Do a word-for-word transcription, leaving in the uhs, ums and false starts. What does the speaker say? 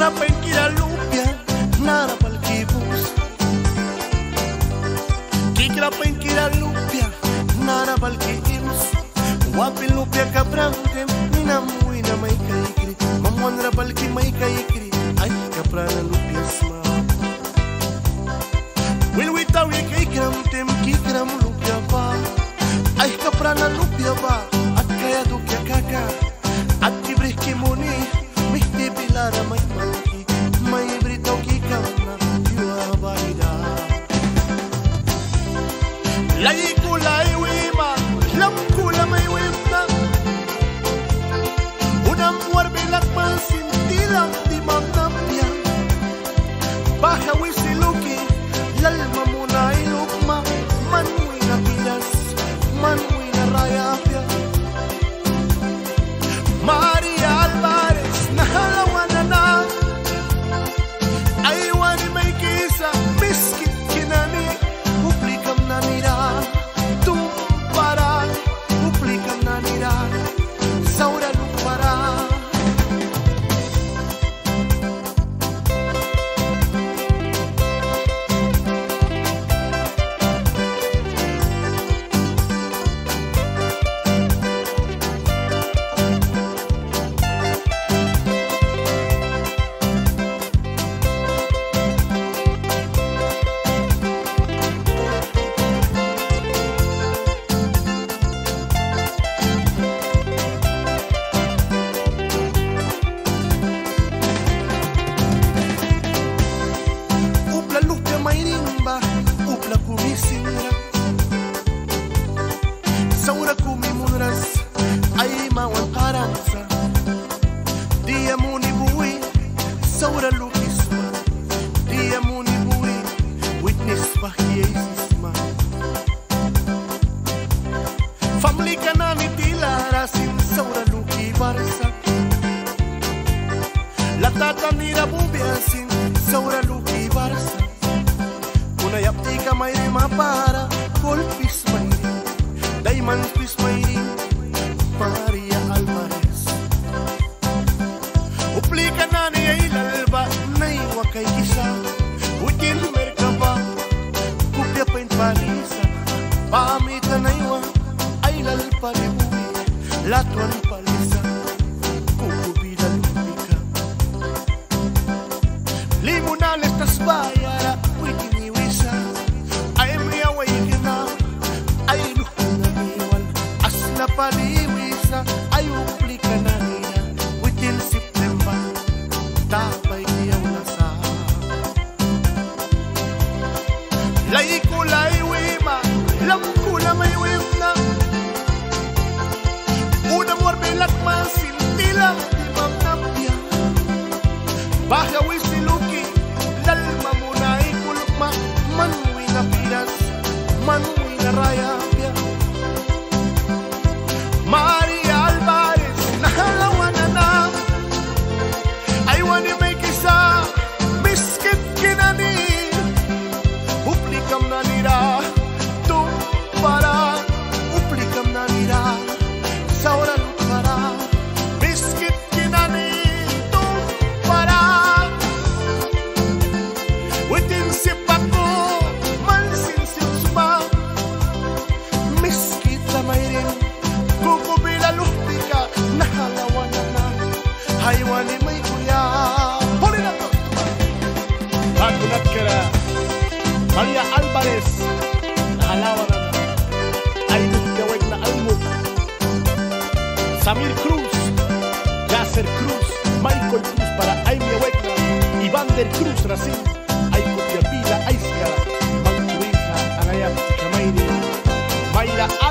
Kikra penkira lupia, nara pal kibus. Kikra penkira lupia, nara pal kibus. Wapil lupia kaprante, mina muina mai kaikri. Mamondra pal ki mai kaikri, ay kaprana lupia sma. Wil witawi kikram tem kikram lupia ba. Ay kaprana lupia ba, at kaya dukya kaka. At kibrih kimuni, mihti pilara may manki. May britaw kikam na yuwa baida. Lay kulay wima, lam kula may wimna. Unang warbilak man sintilang di mamnapya. Baha wisiluki, lalma muna ilukma. Manwi na pilas, manwi na rayapya. Maria Alvarez, nahalawan na. Aywan may kisa, miskit kinani. Publikam na nira, tumpara. Publikam na nira, saura lumpara. Saura kumi munras, ay mawan paransa. Dia muni bui, saura lukisma. Dia muni bui, witness pahiesisma. Family kanani tila rasin saura luki barsa. Latata nira bubiasin saura luki barsa. Kuna yapti ka may rima para golpis may Diamonds pis may Maria Alvarez. Uplika na niya ilalba na iwa kay kisa. Util merkaba, kupya pa in palisa. Paamita na iwa, ay lalpa ni buwi. Latuan palisa, kukubida lupika. Limunales tas bayara, wikiniwisa. Ay miya waikina, ay paliwisa ay uplika na niya within September tapay kiyaw na sa lay kulay wima lam kula may wimna unang warbilak masintilang di mamnapya baha wisiluki lalma muna ikulma manwi na pilas manwi na rayapya. Maria Alvarez, nahalawan na na. Aywan ni may kisa, miskit kinani. Uplikam na nira, tumpara. Uplikam na nira, saura lumpara. Miskit kinani, tumpara. Witin sipako, mansin sinsuma. Miskit na may rin. Kukubila lupika, nahalawan na na. Haywan ni may kuya. Huli na to! Bagunat kira, Maria Alvarez, nahalawan na na. Ay nagkawag na almog. Samir Cruz, Yasser Cruz, Michael Cruz para ay miyawag na. Ivander Cruz Racing, ay kupya pila, ay skara. Magtuwisa, anayap, kamay rin. Mayra